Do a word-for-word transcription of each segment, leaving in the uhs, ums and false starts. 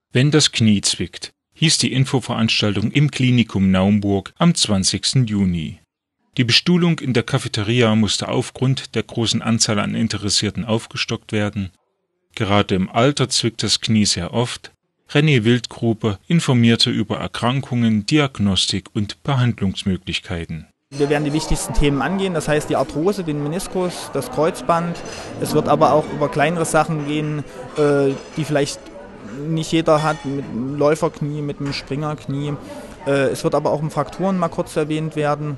Wenn das Knie zwickt, hieß die Infoveranstaltung im Klinikum Naumburg am zwanzigsten Juni. Die Bestuhlung in der Cafeteria musste aufgrund der großen Anzahl an Interessierten aufgestockt werden. Gerade im Alter zwickt das Knie sehr oft. René Wildgrube informierte über Erkrankungen, Diagnostik und Behandlungsmöglichkeiten. Wir werden die wichtigsten Themen angehen, das heißt die Arthrose, den Meniskus, das Kreuzband. Es wird aber auch über kleinere Sachen gehen, die vielleicht nicht jeder hat, mit einem Läuferknie, mit einem Springerknie. Es wird aber auch um Frakturen mal kurz erwähnt werden.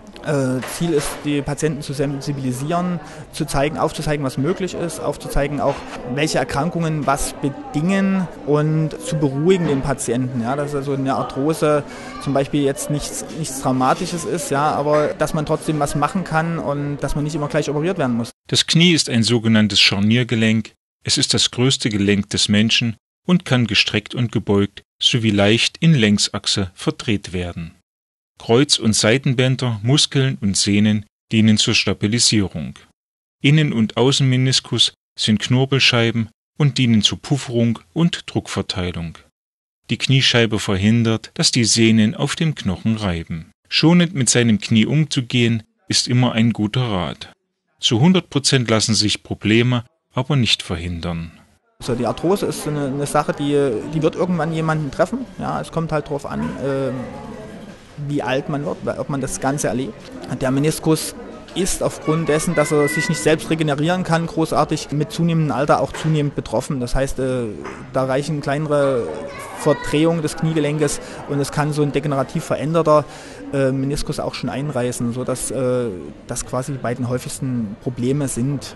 Ziel ist, die Patienten zu sensibilisieren, zu zeigen, aufzuzeigen, was möglich ist, aufzuzeigen auch, welche Erkrankungen was bedingen und zu beruhigen den Patienten. Ja, dass also eine Arthrose zum Beispiel jetzt nichts, nichts Traumatisches ist, ja, aber dass man trotzdem was machen kann und dass man nicht immer gleich operiert werden muss. Das Knie ist ein sogenanntes Scharniergelenk. Es ist das größte Gelenk des Menschen und kann gestreckt und gebeugt sowie leicht in Längsachse verdreht werden. Kreuz- und Seitenbänder, Muskeln und Sehnen dienen zur Stabilisierung. Innen- und Außenmeniskus sind Knorpelscheiben und dienen zur Pufferung und Druckverteilung. Die Kniescheibe verhindert, dass die Sehnen auf dem Knochen reiben. Schonend mit seinem Knie umzugehen, ist immer ein guter Rat. Zu hundert Prozent lassen sich Probleme aber nicht verhindern. Also die Arthrose ist eine, eine Sache, die, die wird irgendwann jemanden treffen. Ja, es kommt halt darauf an, äh, wie alt man wird, ob man das Ganze erlebt. Der Meniskus ist aufgrund dessen, dass er sich nicht selbst regenerieren kann, großartig mit zunehmendem Alter auch zunehmend betroffen. Das heißt, da reichen kleinere Verdrehungen des Kniegelenkes und es kann so ein degenerativ veränderter Meniskus auch schon einreißen, sodass das quasi die beiden häufigsten Probleme sind.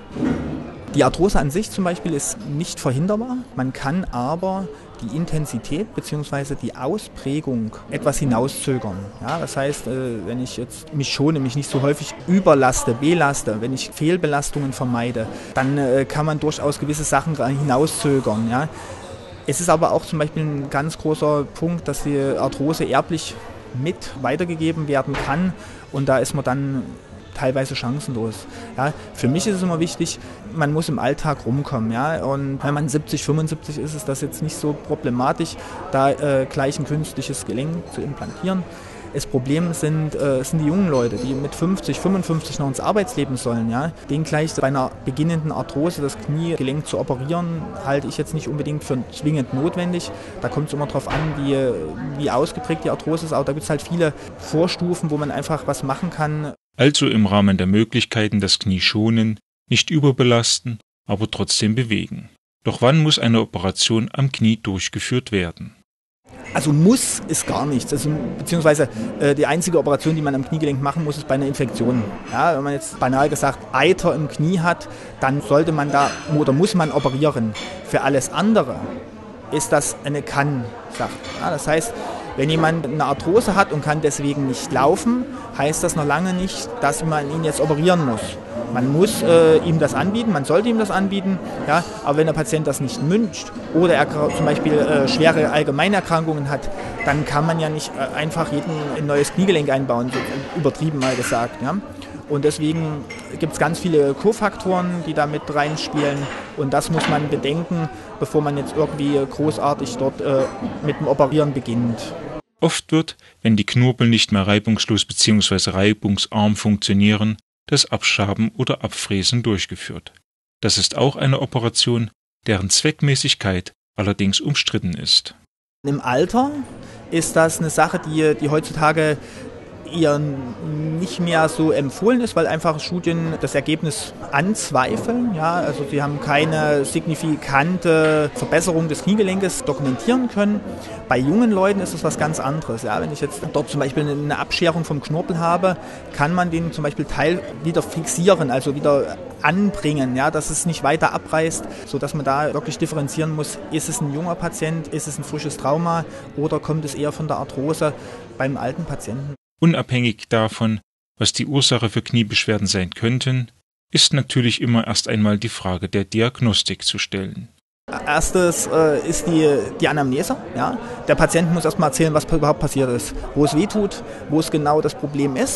Die Arthrose an sich zum Beispiel ist nicht verhinderbar, man kann aber die Intensität bzw. die Ausprägung etwas hinauszögern. Ja, das heißt, wenn ich jetzt mich schone, mich nicht so häufig überlaste, belaste, wenn ich Fehlbelastungen vermeide, dann kann man durchaus gewisse Sachen hinauszögern. Ja. Es ist aber auch zum Beispiel ein ganz großer Punkt, dass die Arthrose erblich mit weitergegeben werden kann und da ist man dann teilweise chancenlos. Ja, für mich ist es immer wichtig, man muss im Alltag rumkommen. Ja, und wenn man siebzig, fünfundsiebzig ist, ist das jetzt nicht so problematisch, da äh, gleich ein künstliches Gelenk zu implantieren. Das Problem sind, äh, sind die jungen Leute, die mit fünfzig, fünfundfünfzig noch ins Arbeitsleben sollen. Ja? Den gleich bei einer beginnenden Arthrose das Kniegelenk zu operieren, halte ich jetzt nicht unbedingt für zwingend notwendig. Da kommt es immer darauf an, wie, wie ausgeprägt die Arthrose ist. Aber da gibt es halt viele Vorstufen, wo man einfach was machen kann. Also im Rahmen der Möglichkeiten das Knie schonen, nicht überbelasten, aber trotzdem bewegen. Doch wann muss eine Operation am Knie durchgeführt werden? Also muss ist gar nichts. Also, beziehungsweise äh, die einzige Operation, die man am Kniegelenk machen muss, ist bei einer Infektion. Ja, wenn man jetzt banal gesagt Eiter im Knie hat, dann sollte man da oder muss man operieren. Für alles andere ist das eine Kann-Sache. Ja, das heißt, wenn jemand eine Arthrose hat und kann deswegen nicht laufen, heißt das noch lange nicht, dass man ihn jetzt operieren muss. Man muss äh, ihm das anbieten, man sollte ihm das anbieten, ja, aber wenn der Patient das nicht wünscht oder er zum Beispiel äh, schwere Allgemeinerkrankungen hat, dann kann man ja nicht äh, einfach jeden ein neues Kniegelenk einbauen, so übertrieben mal gesagt. Ja. Und deswegen gibt es ganz viele Kofaktoren, die da mit reinspielen und das muss man bedenken, bevor man jetzt irgendwie großartig dort äh, mit dem Operieren beginnt. Oft wird, wenn die Knorpel nicht mehr reibungslos bzw. reibungsarm funktionieren, das Abschaben oder Abfräsen durchgeführt. Das ist auch eine Operation, deren Zweckmäßigkeit allerdings umstritten ist. Im Alter ist das eine Sache, die, die heutzutage eher nicht mehr so empfohlen ist, weil einfach Studien das Ergebnis anzweifeln. Ja, also sie haben keine signifikante Verbesserung des Kniegelenkes dokumentieren können. Bei jungen Leuten ist es was ganz anderes. Ja, wenn ich jetzt dort zum Beispiel eine Abscherung vom Knorpel habe, kann man den zum Beispiel Teil wieder fixieren, also wieder anbringen, ja, dass es nicht weiter abreißt, sodass man da wirklich differenzieren muss, ist es ein junger Patient, ist es ein frisches Trauma oder kommt es eher von der Arthrose beim alten Patienten. Unabhängig davon, was die Ursache für Kniebeschwerden sein könnten, ist natürlich immer erst einmal die Frage der Diagnostik zu stellen. Erstes äh, ist die, die Anamnese. Ja? Der Patient muss erstmal erzählen, was überhaupt passiert ist, wo es weh tut, wo es genau das Problem ist.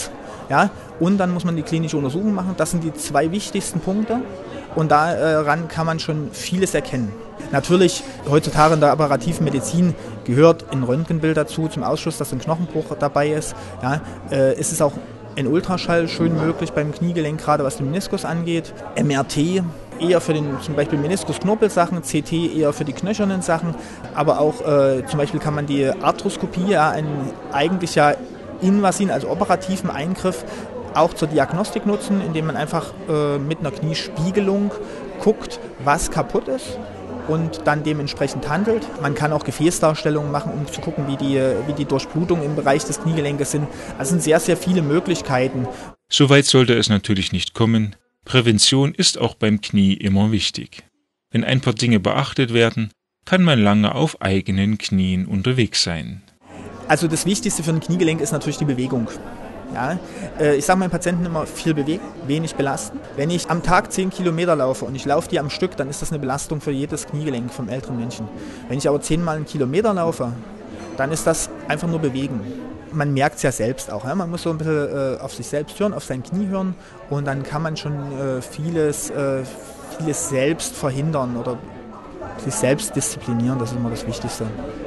Ja? Und dann muss man die klinische Untersuchung machen. Das sind die zwei wichtigsten Punkte. Und daran kann man schon vieles erkennen. Natürlich, heutzutage in der operativen Medizin gehört ein Röntgenbild dazu, zum Ausschluss, dass ein Knochenbruch dabei ist. Ja, äh, es ist auch ein Ultraschall schön möglich beim Kniegelenk, gerade was den Meniskus angeht. M R T eher für den zum Beispiel Meniskus-Knorpelsachen, C T eher für die knöchernen Sachen. Aber auch äh, zum Beispiel kann man die Arthroskopie, ja, einen eigentlich ja invasiven, also operativen Eingriff, auch zur Diagnostik nutzen, indem man einfach äh, mit einer Kniespiegelung guckt, was kaputt ist und dann dementsprechend handelt. Man kann auch Gefäßdarstellungen machen, um zu gucken, wie die, wie die Durchblutungen im Bereich des Kniegelenkes sind. Also sind sehr, sehr viele Möglichkeiten. Soweit sollte es natürlich nicht kommen. Prävention ist auch beim Knie immer wichtig. Wenn ein paar Dinge beachtet werden, kann man lange auf eigenen Knien unterwegs sein. Also das Wichtigste für ein Kniegelenk ist natürlich die Bewegung. Ja, ich sage meinen Patienten immer, viel bewegen, wenig belasten. Wenn ich am Tag zehn Kilometer laufe und ich laufe die am Stück, dann ist das eine Belastung für jedes Kniegelenk vom älteren Menschen. Wenn ich aber zehnmal einen Kilometer laufe, dann ist das einfach nur bewegen. Man merkt es ja selbst auch. Ja? Man muss so ein bisschen äh, auf sich selbst hören, auf sein Knie hören und dann kann man schon äh, vieles, äh, vieles selbst verhindern oder sich selbst disziplinieren. Das ist immer das Wichtigste.